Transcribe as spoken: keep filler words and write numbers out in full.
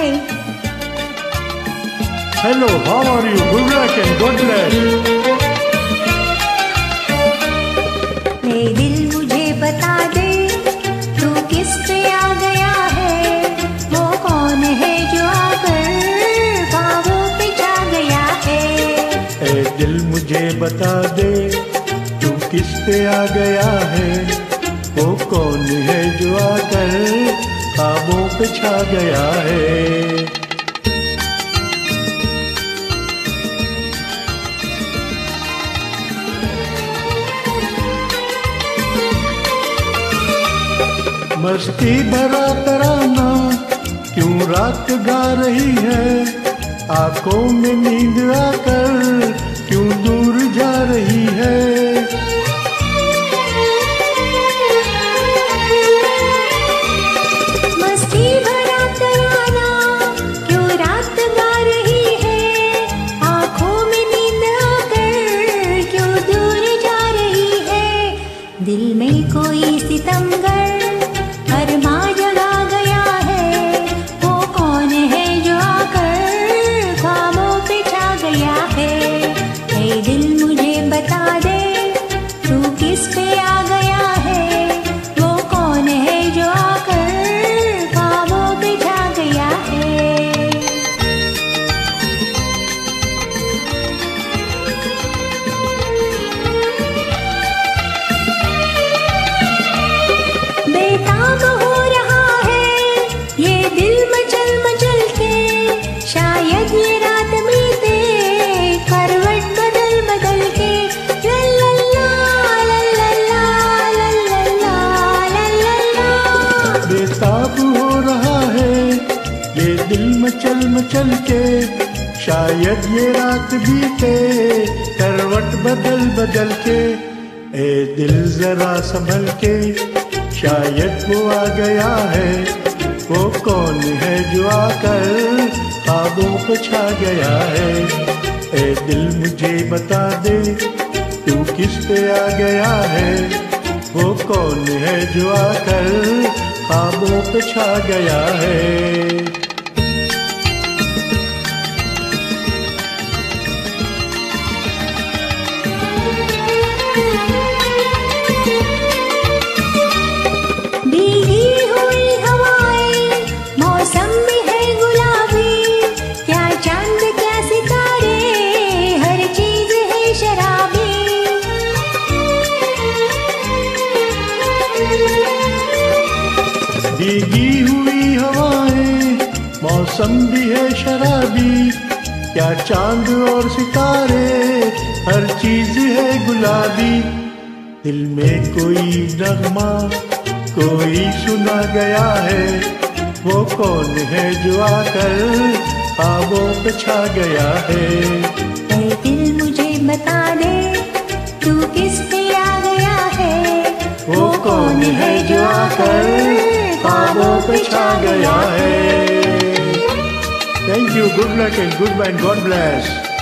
Hi. Hello, how are you? Good luck and God bless. ए दिल मुझे बता दे, तू किस पे आ गया है? वो कौन है जो आकर ख्वाबों पे छा गया है? ए दिल मुझे बता दे, तू किस पे आ गया है? वो कौन है जो आकर ख्वाबों पे छा गया है? मस्ती भरा तराना क्यों रात गा रही है? आंखों में नींद आकर क्यों दूर जा रही है? मस्ती भरा तराना क्यों रात गा रही है? आंखों में नींद आकर क्यों दूर जा रही है? दिल में कोई सितमगर अरमां जगा गया है। वो कौन है जो आकर ख्वाबों पे छा गया है? ऐ दिल मुझे बता दे, तू किस पे आ गया है? वो कौन है जो आकर ख्वाबों पे छा गया है? बेताब हो रहा है ये दिल मचल मचल के, शायद ये रात बीते करवट बदल बदल के। लल्ला लल्ला लल्ला लल्ला। बेताब हो रहा है ये दिल मचल मचल के, शायद ये रात बीते करवट बदल बदल के। ए दिल जरा संभल के, शायद वो आ गया है। वो कौन है जो आकर ख्वाबों पे छा गया है? ए दिल मुझे बता दे, तू किस पे आ गया है? वो कौन है जो आकर ख्वाबों पे छा गया है? भीगी हुई हवाएं, मौसम भी है गुलाबी। क्या चांद क्या सितारे, हर चीज है शराबी। भीगी हुई हवाएं, मौसम भी है शराबी। क्या चांद और सितारे, हर चीज है गुलाबी। दिल में कोई नगमा कोई सुना गया है। वो कौन है जो आकर ख्वाबों पे छा गया है? ऐ दिल मुझे बता दे, तू किस पे आ गया है? वो कौन है जो आकर ख्वाबों पे छा गया है? Thank you, good luck and goodbye, God bless.